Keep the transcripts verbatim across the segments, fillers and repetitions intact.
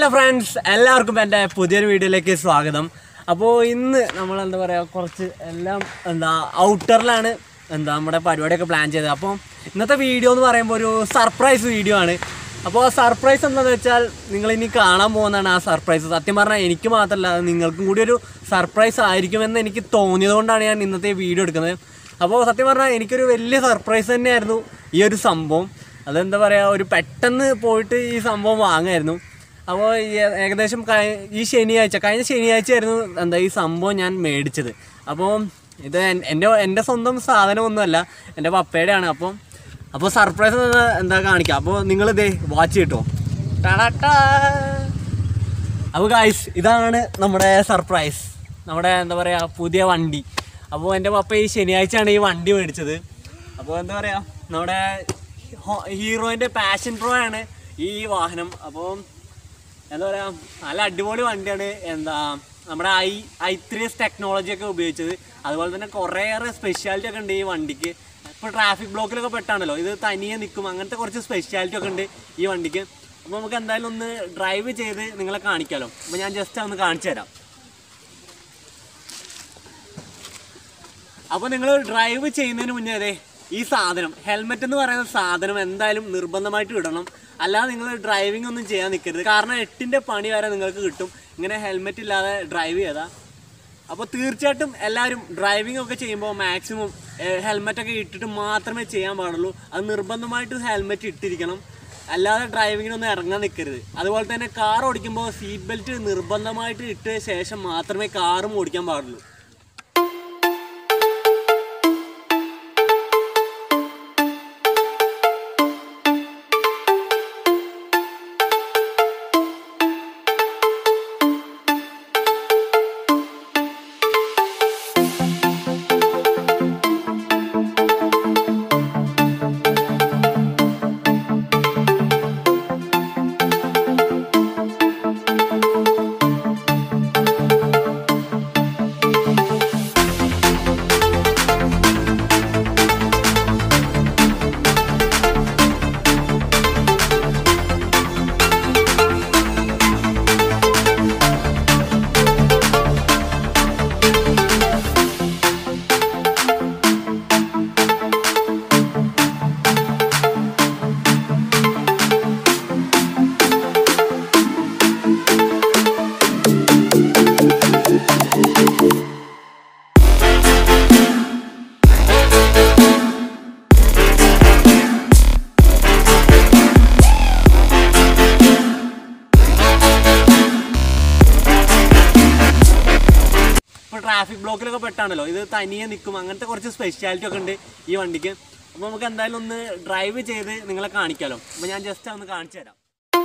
Hello friends, എല്ലാവർക്കും എൻ്റെ പുതിയൊരു വീഡിയോയിലേക്ക് സ്വാഗതം. അപ്പോൾ ഇന്ന് നമ്മൾ എന്താ പറയുക, കുറച്ച് എല്ലാം എന്താ ഔട്ടറിലാണ് എന്താ നമ്മുടെ പരിപാടിയൊക്കെ പ്ലാൻ ചെയ്തത്. അപ്പോൾ ഇന്നത്തെ വീഡിയോ എന്ന് പറയുമ്പോൾ ഒരു സർപ്രൈസ് വീഡിയോ ആണ്. അപ്പോൾ സർപ്രൈസ് എന്താണെന്ന് വെച്ചാൽ നിങ്ങളിനി കാണാൻ പോകുന്നതാണ് ആ സർപ്രൈസ്. സത്യം പറഞ്ഞാൽ എനിക്ക് മാത്രമല്ല, നിങ്ങൾക്കും കൂടി ഒരു സർപ്രൈസ് ആയിരിക്കുമെന്ന് എനിക്ക് തോന്നിയതുകൊണ്ടാണ് ഞാൻ ഇന്നത്തെ വീഡിയോ എടുക്കുന്നത്. അപ്പോൾ സത്യം പറഞ്ഞാൽ എനിക്കൊരു വലിയ സർപ്രൈസ് തന്നെയായിരുന്നു ഈ ഒരു സംഭവം. അതെന്താ പറയുക, ഒരു പെട്ടെന്ന് പോയിട്ട് ഈ സംഭവം വാങ്ങായിരുന്നു. അപ്പോൾ ഏകദേശം ഈ ശനിയാഴ്ച കഴിഞ്ഞ ശനിയാഴ്ച ആയിരുന്നു എന്താ ഈ സംഭവം ഞാൻ മേടിച്ചത്. അപ്പോൾ ഇത് എൻ്റെ എൻ്റെ സ്വന്തം സാധനമൊന്നുമല്ല, എൻ്റെ പപ്പയുടെയാണ്. അപ്പം അപ്പോൾ സർപ്രൈസ് എന്താ കാണിക്കാം. അപ്പോൾ നിങ്ങളിതേ വാച്ച് കിട്ടോ. അപ്പോൾ ഗായ്സ്, ഇതാണ് നമ്മുടെ സർപ്രൈസ്, നമ്മുടെ എന്താ പറയുക പുതിയ വണ്ടി. അപ്പോൾ എൻ്റെ പപ്പ ഈ ശനിയാഴ്ചയാണ് ഈ വണ്ടി മേടിച്ചത്. അപ്പോൾ എന്താ പറയുക, നമ്മുടെ ഹീറോയിൻ്റെ പാഷൻ പ്രോ ആണ് ഈ വാഹനം. അപ്പോൾ എന്താ പറയുക, നല്ല അടിപൊളി വണ്ടിയാണ്. എന്താ നമ്മുടെ ഐ ഐ ത്രീ എസ് ടെക്നോളജിയൊക്കെ ഉപയോഗിച്ചത്. അതുപോലെ തന്നെ കുറേയേറെ സ്പെഷ്യാലിറ്റി ഒക്കെ ഉണ്ട് ഈ വണ്ടിക്ക്. ഇപ്പോൾ ട്രാഫിക് ബ്ലോക്കിലൊക്കെ പെട്ടാണല്ലോ, ഇത് തനിയെ നിൽക്കും, അങ്ങനത്തെ കുറച്ച് സ്പെഷ്യാലിറ്റി ഒക്കെ ഉണ്ട് ഈ വണ്ടിക്ക്. അപ്പോൾ നമുക്ക് എന്തായാലും ഒന്ന് ഡ്രൈവ് ചെയ്ത് നിങ്ങളെ കാണിക്കാമല്ലോ. അപ്പോൾ ഞാൻ ജസ്റ്റ് ഒന്ന് കാണിച്ചു തരാം. അപ്പോൾ നിങ്ങൾ ഡ്രൈവ് ചെയ്യുന്നതിന് മുന്നേ അതെ ഈ സാധനം ഹെൽമെറ്റ് എന്ന് പറയുന്ന സാധനം എന്തായാലും നിർബന്ധമായിട്ട് ഇടണം. അല്ലാതെ നിങ്ങൾ ഡ്രൈവിംഗ് ഒന്നും ചെയ്യാൻ നിൽക്കരുത്. കാരണം എട്ടിൻ്റെ പണി വരെ നിങ്ങൾക്ക് കിട്ടും ഇങ്ങനെ ഹെൽമെറ്റ് ഇല്ലാതെ ഡ്രൈവ് ചെയ്താൽ. അപ്പോൾ തീർച്ചയായിട്ടും എല്ലാവരും ഡ്രൈവിംഗ് ഒക്കെ ചെയ്യുമ്പോൾ മാക്സിമം ഹെൽമെറ്റൊക്കെ ഇട്ടിട്ട് മാത്രമേ ചെയ്യാൻ പാടുള്ളൂ. അത് നിർബന്ധമായിട്ട് ഹെൽമെറ്റ് ഇട്ടിരിക്കണം, അല്ലാതെ ഡ്രൈവിങ്ങിനൊന്നും ഇറങ്ങാൻ നിൽക്കരുത്. അതുപോലെ തന്നെ കാർ ഓടിക്കുമ്പോൾ സീറ്റ് ബെൽറ്റ് നിർബന്ധമായിട്ട് ഇട്ട ശേഷം മാത്രമേ കാറും ഓടിക്കാൻ പാടുള്ളൂ. ട്രാഫിക് ബ്ലോക്കിലൊക്കെ പെട്ടാണല്ലോ, ഇത് തനിയെ നിൽക്കും, അങ്ങനത്തെ കുറച്ച് സ്പെഷ്യാലിറ്റി ഒക്കെ ഉണ്ട് ഈ വണ്ടിക്ക്. അപ്പോൾ നമുക്ക് എന്തായാലും ഒന്ന് ഡ്രൈവ് ചെയ്ത് നിങ്ങളെ കാണിക്കാമല്ലോ. അപ്പോൾ ഞാൻ ജസ്റ്റ് ഒന്ന് കാണിച്ചു തരാം.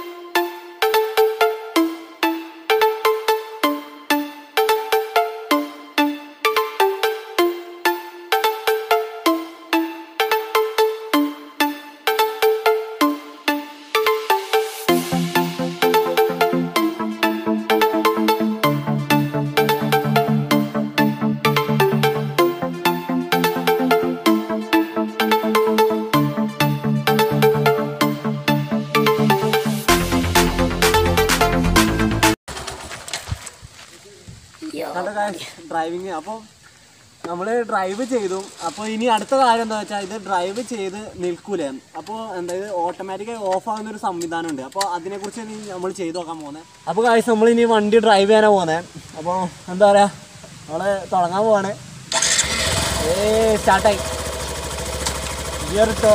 ഡ്രൈവിങ് അപ്പോൾ നമ്മൾ ഡ്രൈവ് ചെയ്തു. അപ്പോൾ ഇനി അടുത്ത കാര്യം എന്താ വെച്ചാൽ, ഇത് ഡ്രൈവ് ചെയ്ത് നിൽക്കൂലേ, അപ്പോൾ എന്താ ഇത് ഓട്ടോമാറ്റിക്കായി ഓഫ് ആകുന്ന ഒരു സംവിധാനം ഉണ്ട്. അപ്പോൾ അതിനെക്കുറിച്ച് ഇനി നമ്മൾ ചെയ്ത് നോക്കാൻ പോകുന്നത്. അപ്പോൾ കാര്യം നമ്മൾ ഇനി വണ്ടി ഡ്രൈവ് ചെയ്യാനാണ് പോകുന്നത്. അപ്പോൾ എന്താ പറയുക, നമ്മൾ തുടങ്ങാൻ പോവാണ്. ഏ സ്റ്റാർട്ടായി ഗിയർ ഇട്ടോ.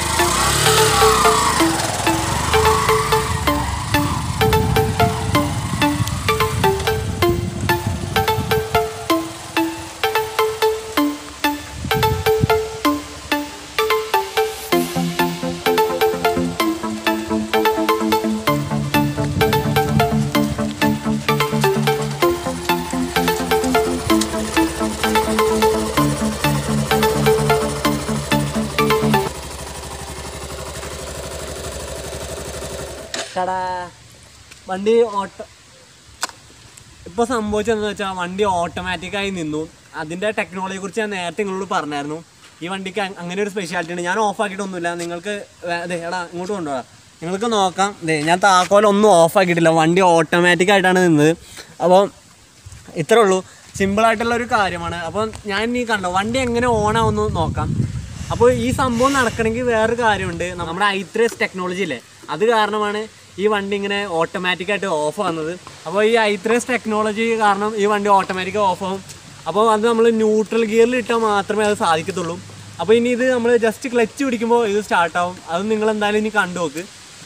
വണ്ടി ഓട്ടോ ഇപ്പോൾ സംഭവിച്ചതെന്ന് വെച്ചാൽ വണ്ടി ഓട്ടോമാറ്റിക്കായി നിന്നു. അതിൻ്റെ ടെക്നോളജിയെ കുറിച്ച് ഞാൻ നേരത്തെ നിങ്ങളോട് പറഞ്ഞായിരുന്നു. ഈ വണ്ടിക്ക് അങ്ങനെ ഒരു സ്പെഷ്യാലിറ്റി ഉണ്ട്. ഞാൻ ഓഫ് ആക്കിയിട്ടൊന്നുമില്ല. നിങ്ങൾക്ക് അതെ എടാ ഇങ്ങോട്ട് കൊണ്ടുപോകാം. നിങ്ങൾക്ക് നോക്കാം. ഞാൻ താക്കോലൊന്നും ഓഫ് ആക്കിയിട്ടില്ല, വണ്ടി ഓട്ടോമാറ്റിക് ആയിട്ടാണ് നിന്നത്. അപ്പോൾ ഇത്രേ ഉള്ളൂ, സിമ്പിളായിട്ടുള്ള ഒരു കാര്യമാണ്. അപ്പോൾ ഞാൻ ഇനി കണ്ടോ വണ്ടി എങ്ങനെ ഓണാവുമെന്ന് നോക്കാം. അപ്പോൾ ഈ സംഭവം നടക്കണമെങ്കിൽ വേറൊരു കാര്യമുണ്ട്. നമ്മുടെ ഐത്രേസ് ടെക്നോളജി ഇല്ലേ, അത് കാരണമാണ് ഈ വണ്ടി ഇങ്ങനെ ഓട്ടോമാറ്റിക്കായിട്ട് ഓഫ് ആവുന്നത്. അപ്പോൾ ഈ ഐത്രേസ് ടെക്നോളജി കാരണം ഈ വണ്ടി ഓട്ടോമാറ്റിക് ഓഫ് ആവും. അപ്പോൾ അത് നമ്മൾ ന്യൂട്രൽ ഗിയറിൽ ഇട്ടാൽ മാത്രമേ അത് സാധിക്കത്തുള്ളൂ. അപ്പോൾ ഇനി ഇത് നമ്മൾ ജസ്റ്റ് ക്ലച്ച് പിടിക്കുമ്പോൾ ഇത് സ്റ്റാർട്ടാവും. അത് നിങ്ങൾ എന്തായാലും ഇനി കണ്ടു നോക്ക്.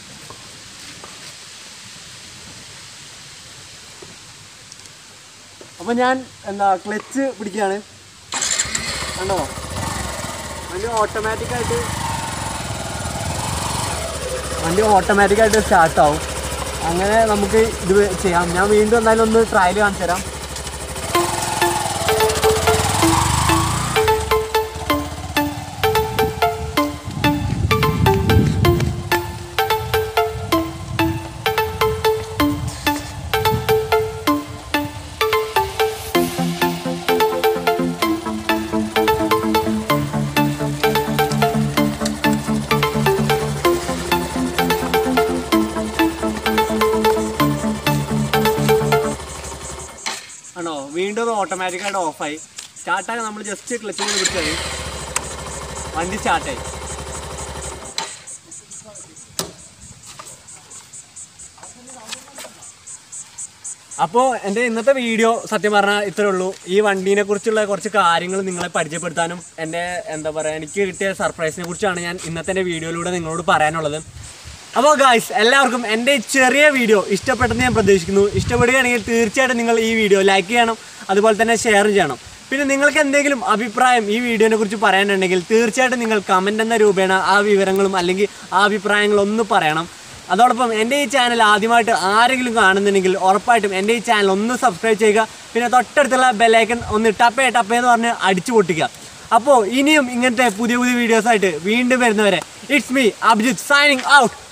അപ്പോൾ ഞാൻ എന്താ ക്ലച്ച് പിടിക്കുകയാണ്, കണ്ടോ വണ്ടി ഓട്ടോമാറ്റിക്കായിട്ട് വണ്ടി ഓട്ടോമാറ്റിക്കായിട്ട് സ്റ്റാർട്ടാവും. അങ്ങനെ നമുക്ക് ഇത് ചെയ്യാം. ഞാൻ വീണ്ടും എന്തായാലും ഒന്ന് ട്രയൽ കാണിച്ചു തരാം. ആണോ വീണ്ടും ഓട്ടോമാറ്റിക്കായിട്ട് ഓഫായി. സ്റ്റാർട്ടായി നമ്മൾ ജസ്റ്റ് ക്ലച്ച് കൊണ്ട് പിടിച്ചാൽ വണ്ടി സ്റ്റാർട്ടായി. അപ്പോൾ എൻ്റെ ഇന്നത്തെ വീഡിയോ സത്യം പറഞ്ഞാൽ ഇത്രേ ഉള്ളൂ. ഈ വണ്ടീനെ കുറിച്ചുള്ള കുറച്ച് കാര്യങ്ങൾ നിങ്ങളെ പരിചയപ്പെടുത്താനും എൻ്റെ എന്താ പറയുക എനിക്ക് കിട്ടിയ സർപ്രൈസിനെ കുറിച്ചാണ് ഞാൻ ഇന്നത്തെ എൻ്റെ വീഡിയോയിലൂടെ നിങ്ങളോട് പറയാനുള്ളത്. അപ്പോൾ ഗായ്സ് എല്ലാവർക്കും എൻ്റെ ചെറിയ വീഡിയോ ഇഷ്ടപ്പെട്ടെന്ന് ഞാൻ പ്രതീക്ഷിക്കുന്നു. ഇഷ്ടപ്പെടുകയാണെങ്കിൽ തീർച്ചയായിട്ടും നിങ്ങൾ ഈ വീഡിയോ ലൈക്ക് ചെയ്യണം, അതുപോലെ തന്നെ ഷെയർ ചെയ്യണം. പിന്നെ നിങ്ങൾക്ക് എന്തെങ്കിലും അഭിപ്രായം ഈ വീഡിയോനെ കുറിച്ച് പറയാനുണ്ടെങ്കിൽ തീർച്ചയായിട്ടും നിങ്ങൾ കമൻ്റ് എന്ന രൂപേണ ആ വിവരങ്ങളും അല്ലെങ്കിൽ ആ അഭിപ്രായങ്ങളും ഒന്ന് പറയണം. അതോടൊപ്പം എൻ്റെ ഈ ചാനൽ ആദ്യമായിട്ട് ആരെങ്കിലും കാണുന്നുണ്ടെങ്കിൽ ഉറപ്പായിട്ടും എൻ്റെ ഈ ചാനൽ ഒന്ന് സബ്സ്ക്രൈബ് ചെയ്യുക. പിന്നെ തൊട്ടടുത്തുള്ള ബെല്ലൈക്കൺ ഒന്ന് ടപ്പേ ടപ്പേ എന്ന് പറഞ്ഞ് അടിച്ചു പൊട്ടിക്കുക. അപ്പോൾ ഇനിയും ഇങ്ങനത്തെ പുതിയ പുതിയ വീഡിയോസായിട്ട് വീണ്ടും വരുന്നവരെ it's me Abhijith signing out.